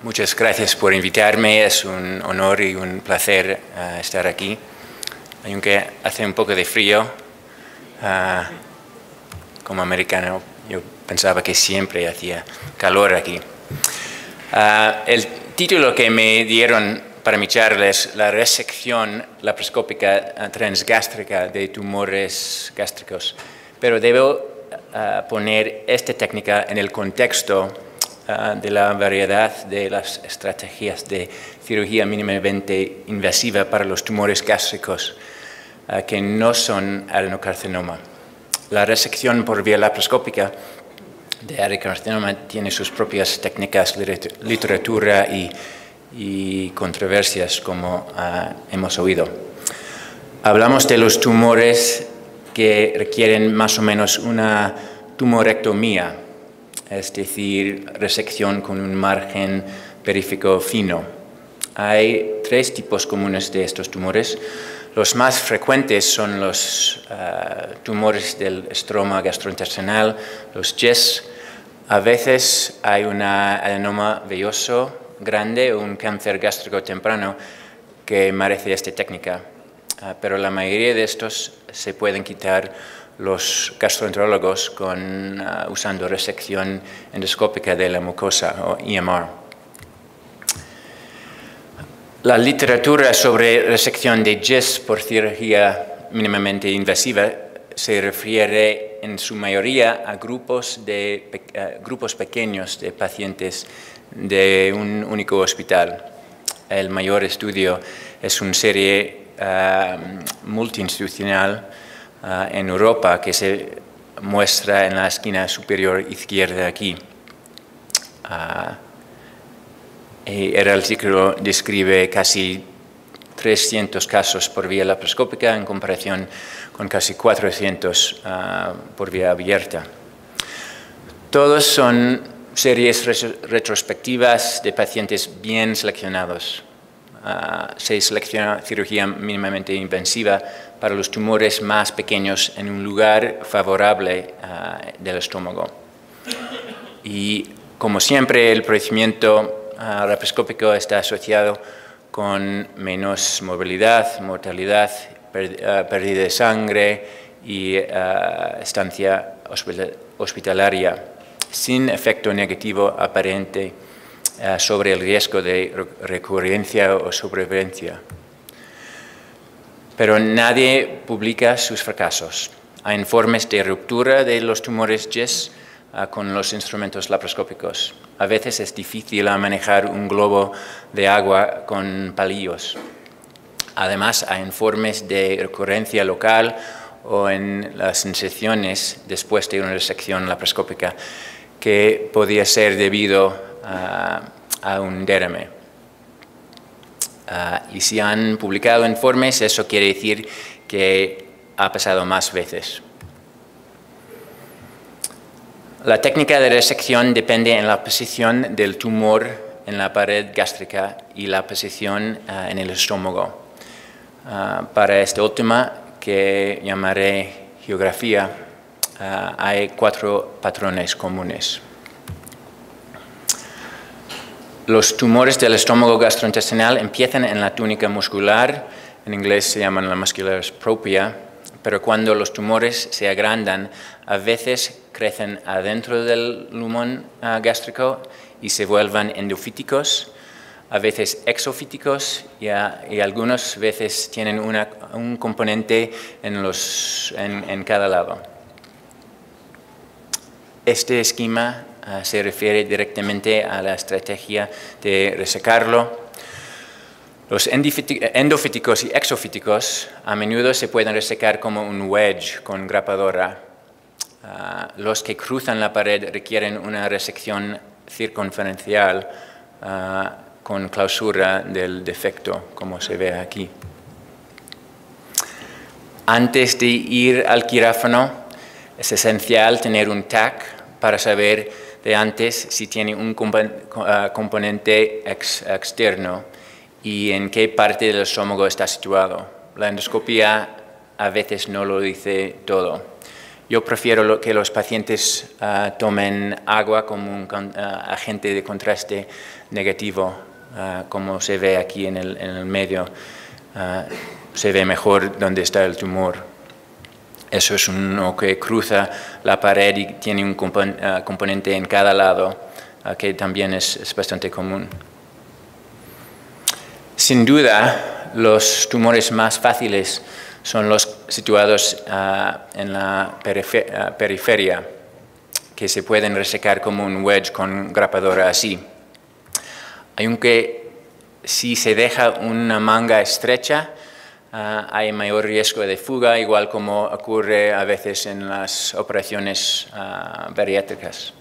Muchas gracias por invitarme, es un honor y un placer estar aquí. Aunque hace un poco de frío, como americano, yo pensaba que siempre hacía calor aquí. El título que me dieron para mi charla es la resección laparoscópica transgástrica de tumores gástricos, pero debo poner esta técnica en el contexto de la variedad de las estrategias de cirugía mínimamente invasiva para los tumores gástricos que no son adenocarcinoma. La resección por vía laparoscópica de adenocarcinoma tiene sus propias técnicas, literatura y controversias, como hemos oído. Hablamos de los tumores que requieren más o menos una tumorectomía, es decir, resección con un margen perífico fino. Hay tres tipos comunes de estos tumores. Los más frecuentes son los tumores del estroma gastrointestinal, los GES. A veces hay un adenoma velloso grande o un cáncer gástrico temprano que merece esta técnica, pero la mayoría de estos se pueden quitar los gastroenterólogos usando resección endoscópica de la mucosa o EMR. La literatura sobre resección de GES por cirugía mínimamente invasiva se refiere en su mayoría a grupos pequeños de pacientes de un único hospital. El mayor estudio es una serie multiinstitucional en Europa que se muestra en la esquina superior izquierda aquí. El artículo describe casi 300 casos por vía laparoscópica en comparación con casi 400 por vía abierta. Todos son series retrospectivas de pacientes bien seleccionados. Se selecciona cirugía mínimamente invasiva para los tumores más pequeños en un lugar favorable del estómago. Y como siempre, el procedimiento laparoscópico está asociado con menos movilidad, mortalidad, pérdida de sangre y estancia hospitalaria, sin efecto negativo aparente sobre el riesgo de recurrencia o sobrevivencia. Pero nadie publica sus fracasos. Hay informes de ruptura de los tumores GES con los instrumentos laparoscópicos. A veces es difícil manejar un globo de agua con palillos. Además, hay informes de recurrencia local o en las incisiones después de una resección laparoscópica que podía ser debido a un derrame. Y si han publicado informes, eso quiere decir que ha pasado más veces. La técnica de resección depende en la posición del tumor en la pared gástrica y la posición en el estómago. Para esta última, que llamaré geografía, hay 4 patrones comunes. Los tumores del estómago gastrointestinal empiezan en la túnica muscular, en inglés se llaman la muscularis propria, pero cuando los tumores se agrandan, a veces crecen adentro del lumen gástrico y se vuelven endofíticos, a veces exofíticos y algunas veces tienen un componente en cada lado. Este esquema se refiere directamente a la estrategia de resecarlo. Los endofíticos y exofíticos a menudo se pueden resecar como un wedge con grapadora. Los que cruzan la pared requieren una resección circunferencial con clausura del defecto, como se ve aquí. Antes de ir al quirófano, es esencial tener un TAC para saber de antes si tiene un componente externo y en qué parte del estómago está situado. La endoscopia a veces no lo dice todo. Yo prefiero que los pacientes tomen agua como un agente de contraste negativo, como se ve aquí en el medio. Se ve mejor donde está el tumor. Eso es uno que cruza la pared y tiene un componente en cada lado, que también es bastante común. Sin duda, los tumores más fáciles son los situados en la periferia, que se pueden resecar como un wedge con grapadora así. Aunque si se deja una manga estrecha, hay mayor riesgo de fuga, igual como ocurre a veces en las operaciones bariátricas.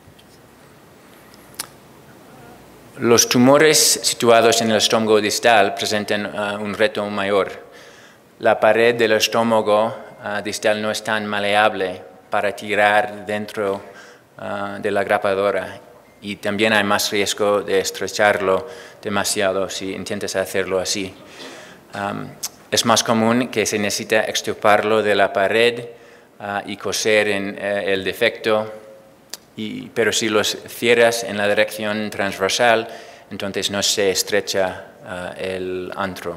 Los tumores situados en el estómago distal presentan un reto mayor. La pared del estómago distal no es tan maleable para tirar dentro de la grapadora y también hay más riesgo de estrecharlo demasiado si intentas hacerlo así. Es más común que se necesita extirparlo de la pared y coser en el defecto, pero si los cierras en la dirección transversal, entonces no se estrecha el antro.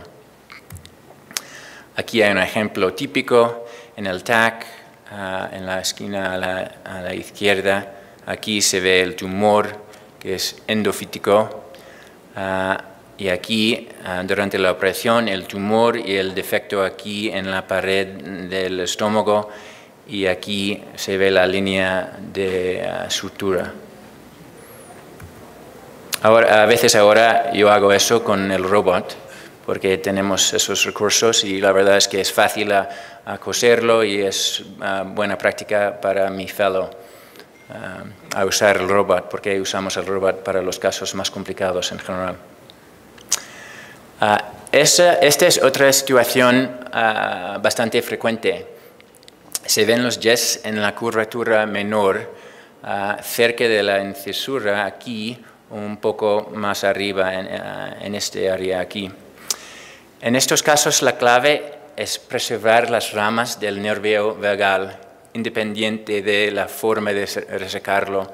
Aquí hay un ejemplo típico en el TAC, en la esquina a la izquierda. Aquí se ve el tumor que es endofítico y aquí durante la operación el tumor y el defecto aquí en la pared del estómago y aquí se ve la línea de sutura. A veces ahora yo hago eso con el robot porque tenemos esos recursos y la verdad es que es fácil a coserlo y es buena práctica para mi fellow a usar el robot, porque usamos el robot para los casos más complicados en general. Esta es otra situación bastante frecuente. Se ven los jets en la curvatura menor, cerca de la incisura aquí, un poco más arriba en este área aquí. En estos casos la clave es preservar las ramas del nervio vagal, independiente de la forma de resecarlo.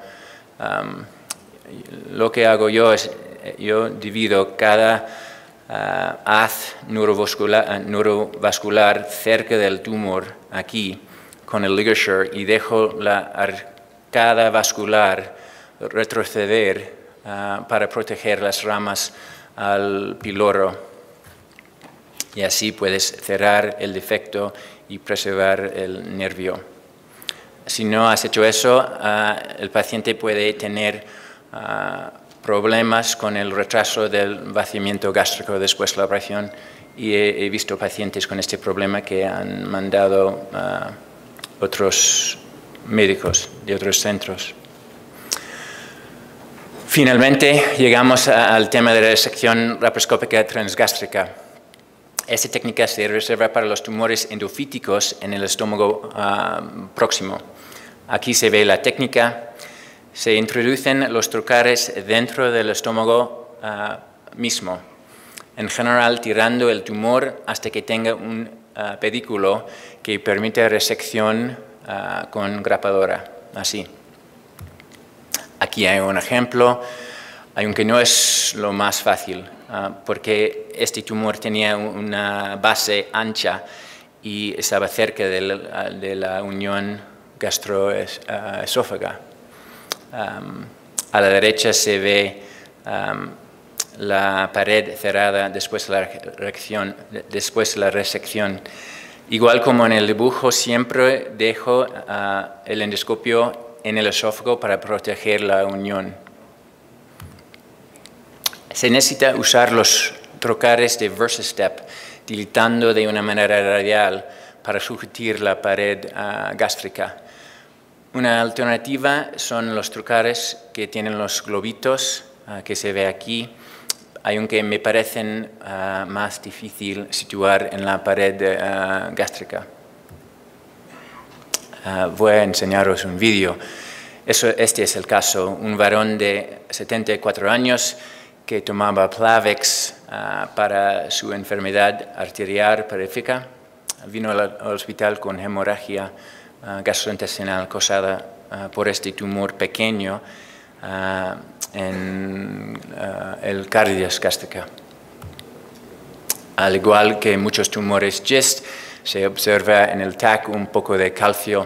Lo que hago yo es, yo divido cada haz neurovascular cerca del tumor aquí con el ligature y dejo la arcada vascular retroceder para proteger las ramas al piloro. Y así puedes cerrar el defecto y preservar el nervio. Si no has hecho eso, el paciente puede tener problemas con el retraso del vaciamiento gástrico después de la operación y he visto pacientes con este problema que han mandado otros médicos de otros centros. Finalmente, llegamos al tema de la resección laparoscópica transgástrica. Esta técnica se reserva para los tumores endofíticos en el estómago próximo. Aquí se ve la técnica. Se introducen los trocares dentro del estómago mismo, en general tirando el tumor hasta que tenga un pedículo que permite resección con grapadora, así. Aquí hay un ejemplo, aunque no es lo más fácil, porque este tumor tenía una base ancha y estaba cerca de la unión gastroesófaga. A la derecha se ve la pared cerrada después de la resección. Igual como en el dibujo, siempre dejo el endoscopio en el esófago para proteger la unión. Se necesita usar los trocares de VersaStep dilatando de una manera radial para sujetar la pared gástrica. Una alternativa son los trocares que tienen los globitos que se ve aquí, aunque me parecen más difícil situar en la pared gástrica. Voy a enseñaros un vídeo. Este es el caso, un varón de 74 años que tomaba Plavix para su enfermedad arterial periférica. Vino al hospital con hemorragia gastrointestinal causada por este tumor pequeño en el cardias gástrica. Al igual que muchos tumores GIST, se observa en el TAC un poco de calcio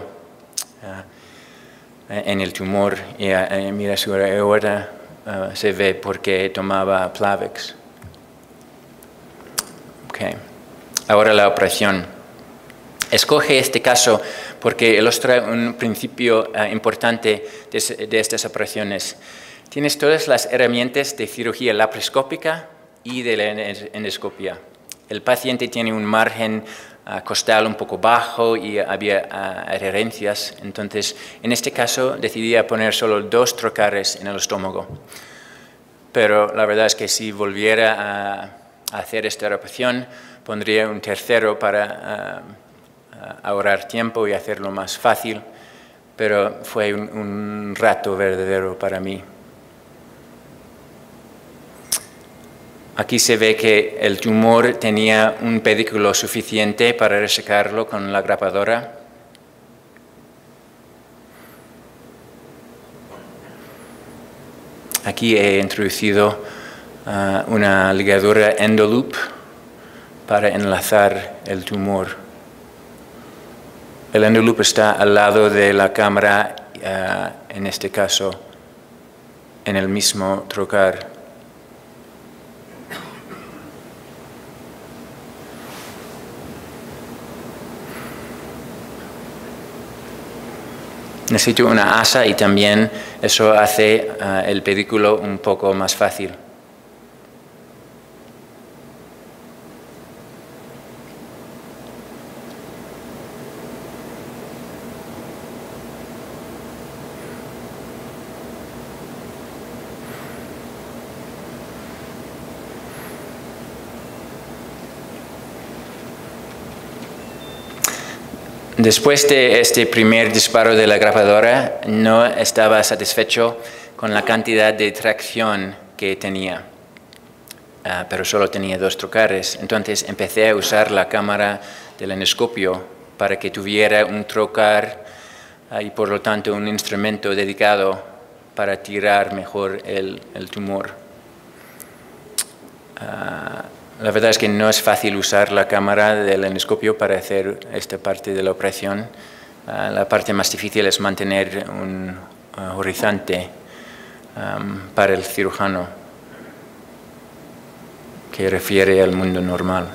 en el tumor y mira su aorta se ve porque tomaba Plavix. Okay. Ahora la operación. Escoge este caso porque ilustra un principio importante de estas operaciones. Tienes todas las herramientas de cirugía laparoscópica y de la endoscopia. El paciente tiene un margen costal un poco bajo y había adherencias. Entonces, en este caso, decidí poner solo 2 trocares en el estómago. Pero la verdad es que si volviera a hacer esta operación, pondría un tercero para ahorrar tiempo y hacerlo más fácil. Pero fue un reto verdadero para mí. Aquí se ve que el tumor tenía un pedículo suficiente para resecarlo con la grapadora. Aquí he introducido una ligadura endoloop para enlazar el tumor. El endoloop está al lado de la cámara, en este caso, en el mismo trocar. Necesito una asa y también eso hace el pedículo un poco más fácil. Después de este primer disparo de la grapadora, no estaba satisfecho con la cantidad de tracción que tenía, pero solo tenía 2 trocares. Entonces empecé a usar la cámara del endoscopio para que tuviera un trocar y por lo tanto un instrumento dedicado para tirar mejor el tumor. La verdad es que no es fácil usar la cámara del endoscopio para hacer esta parte de la operación. La parte más difícil es mantener un horizonte para el cirujano que refiere al mundo normal.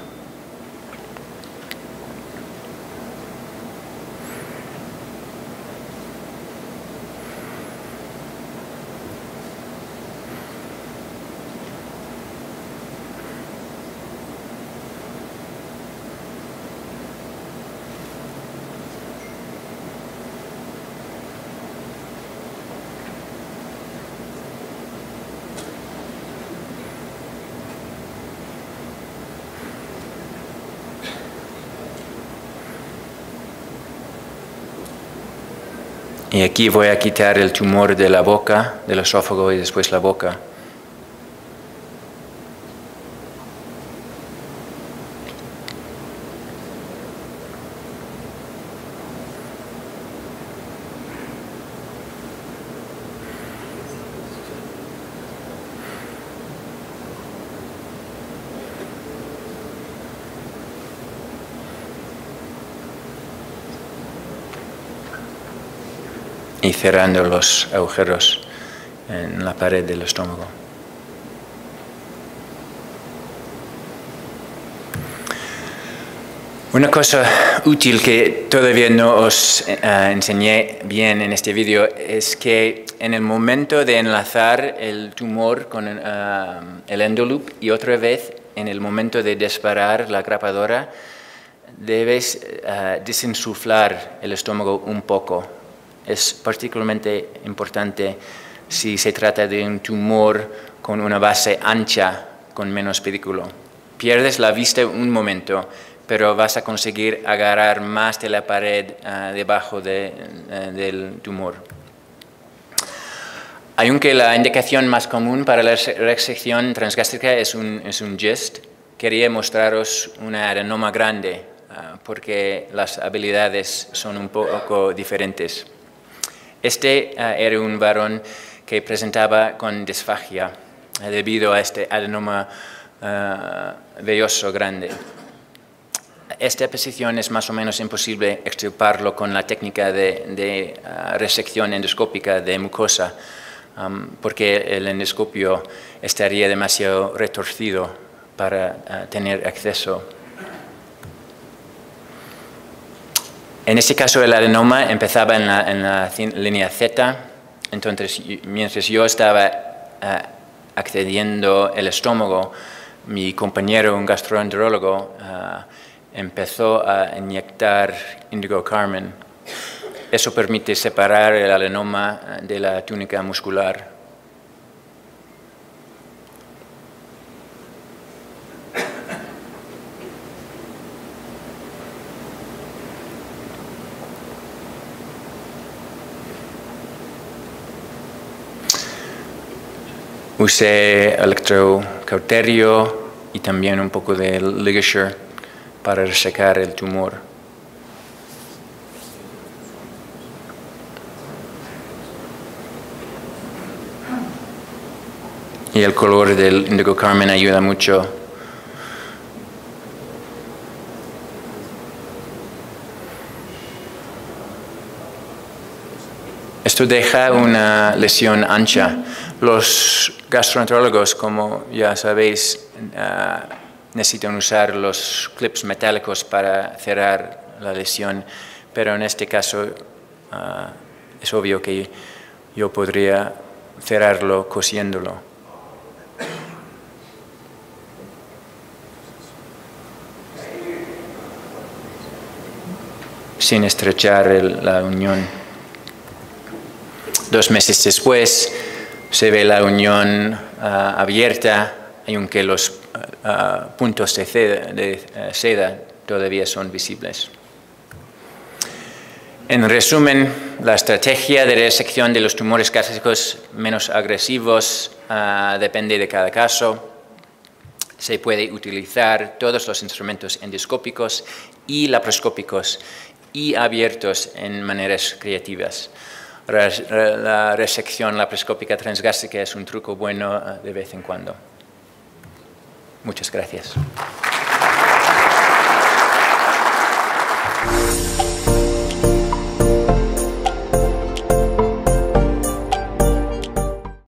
Y aquí voy a quitar el tumor de la boca, del esófago y después la boca. Y cerrando los agujeros en la pared del estómago. Una cosa útil que todavía no os enseñé bien en este vídeo es que en el momento de enlazar el tumor con el endoloop y otra vez en el momento de disparar la grapadora, debes desinsuflar el estómago un poco. Es particularmente importante si se trata de un tumor con una base ancha, con menos pedículo. Pierdes la vista un momento, pero vas a conseguir agarrar más de la pared debajo del tumor. Aunque la indicación más común para la resección transgástrica es un GIST, quería mostraros un adenoma grande porque las habilidades son un poco diferentes. Este era un varón que presentaba con disfagia debido a este adenoma velloso grande. Esta posición es más o menos imposible extirparlo con la técnica de resección endoscópica de mucosa, porque el endoscopio estaría demasiado retorcido para tener acceso. En este caso el adenoma empezaba en la línea Z, entonces mientras yo estaba accediendo el estómago, mi compañero, un gastroenterólogo, empezó a inyectar índigo carmine. Eso permite separar el adenoma de la túnica muscular. Usé electrocauterio y también un poco de ligature para resecar el tumor. Y el color del índigo carmine ayuda mucho. Esto deja una lesión ancha. Los gastroenterólogos, como ya sabéis, necesitan usar los clips metálicos para cerrar la lesión, pero en este caso es obvio que yo podría cerrarlo cosiéndolo. Sin estrechar la unión. 2 meses después se ve la unión abierta, aunque los puntos de seda todavía son visibles. En resumen, la estrategia de resección de los tumores gástricos menos agresivos depende de cada caso. Se puede utilizar todos los instrumentos endoscópicos y laparoscópicos y abiertos en maneras creativas. La resección laparoscópica transgástrica es un truco bueno de vez en cuando. Muchas gracias.